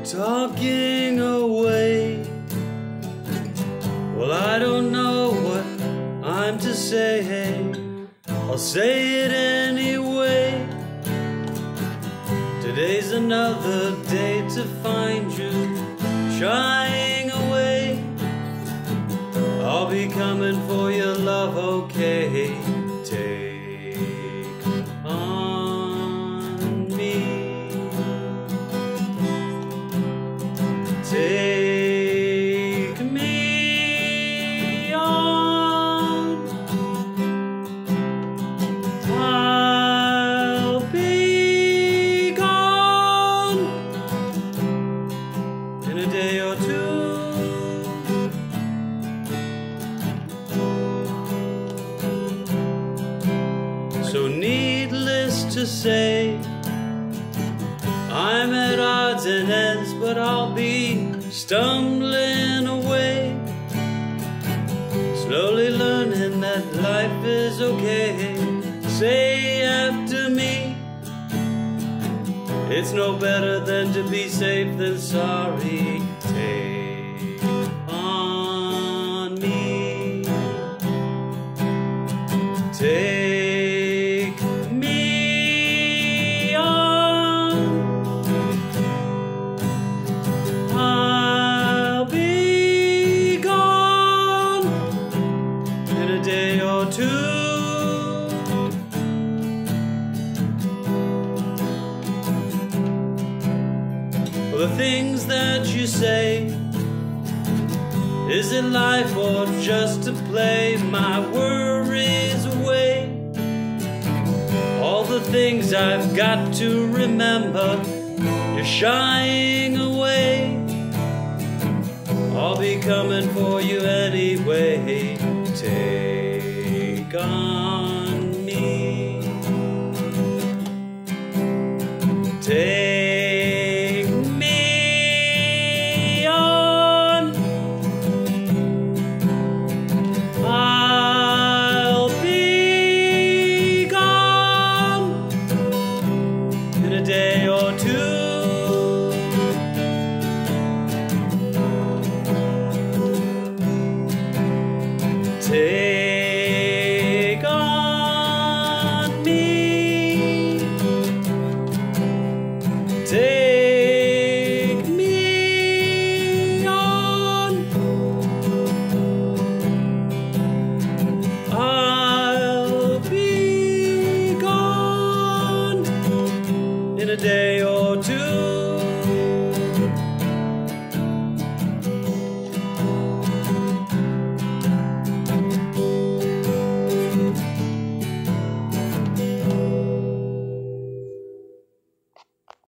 talking away. Well, I don't know what I'm to say. I'll say it anyway. Today's another day to find you shying away. I'll be coming for your love, okay? Take on me. Take me on. I'll be gone in a day or two. So needless to say, I'm at odds and ends, but I'll be stumbling away, slowly learning that life is okay. Say after me, it's no better than to be safe than sorry. Take on me. Take me on. I'll be gone in a day or two. The things that you say, is it life or just to play my worries away? All the things I've got to remember, you're shying away. I'll be coming for you anyway. Take on me. Take me on. I'll be gone in a day or two. Take on me. Take me on. I'll be gone in a day or